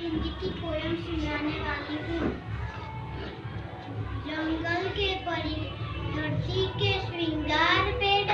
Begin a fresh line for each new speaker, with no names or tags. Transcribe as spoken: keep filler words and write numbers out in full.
हिंदी की पोयम सुनाने वाली हूँ। जंगल के परी धरती के श्रृंगार पे